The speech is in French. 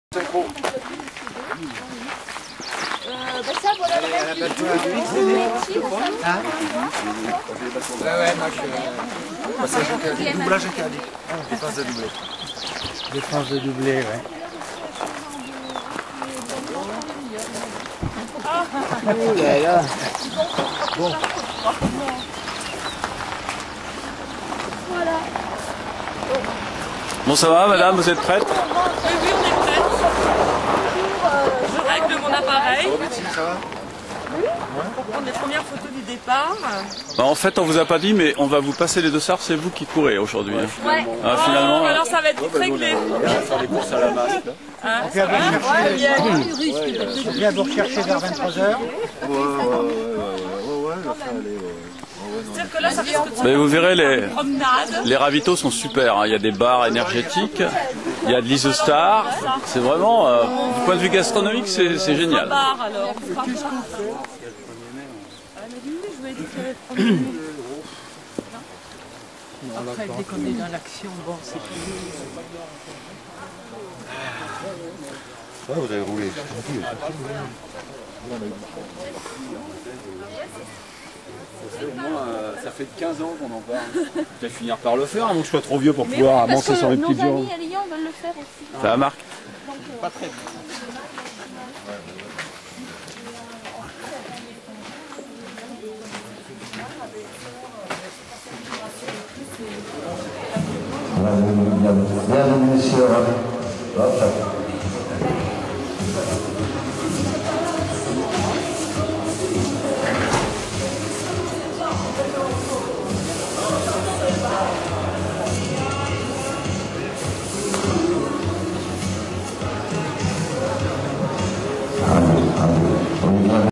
Synchro. Ça, voilà le rêve du Ouais, moi je... Passage interdit. Doublage interdit. Défense de doublé. Défense de doublé, ouais. Oh là là. Bon. Voilà. Bon, ça va, madame, vous êtes prête? Oui, on est prêts. Je règle mon appareil Ça va? pour prendre les premières photos du départ. Bah, en fait, on vous a pas dit, mais on va vous passer les dossards, c'est vous qui courez aujourd'hui. Ouais. Ah, finalement, Oh, alors ça va être vite réglé. On va faire des courses à la masque. Hein, On vient vous rechercher vers 23h. Ouais, la fin, elle est... C'est-à-dire que là, ça risque de mais vous verrez, une promenade. les ravitaux sont super, hein. Il y a des bars énergétiques, il y a de l'Isostar. C'est vraiment, du point de vue gastronomique, c'est génial. Bar, alors. Qu'est-ce qu'on fait? Après, dès qu'on est dans l'action, bon, c'est plus... Ouais, vous avez roulé. Ça fait 15 ans qu'on en parle. Je vais finir par le faire, avant que je sois trop vieux pour pouvoir avancer sur les petites Nos jambes. amis à Lyon veulent le faire aussi. Ça va, Marc? Pas très bien. Bienvenue sur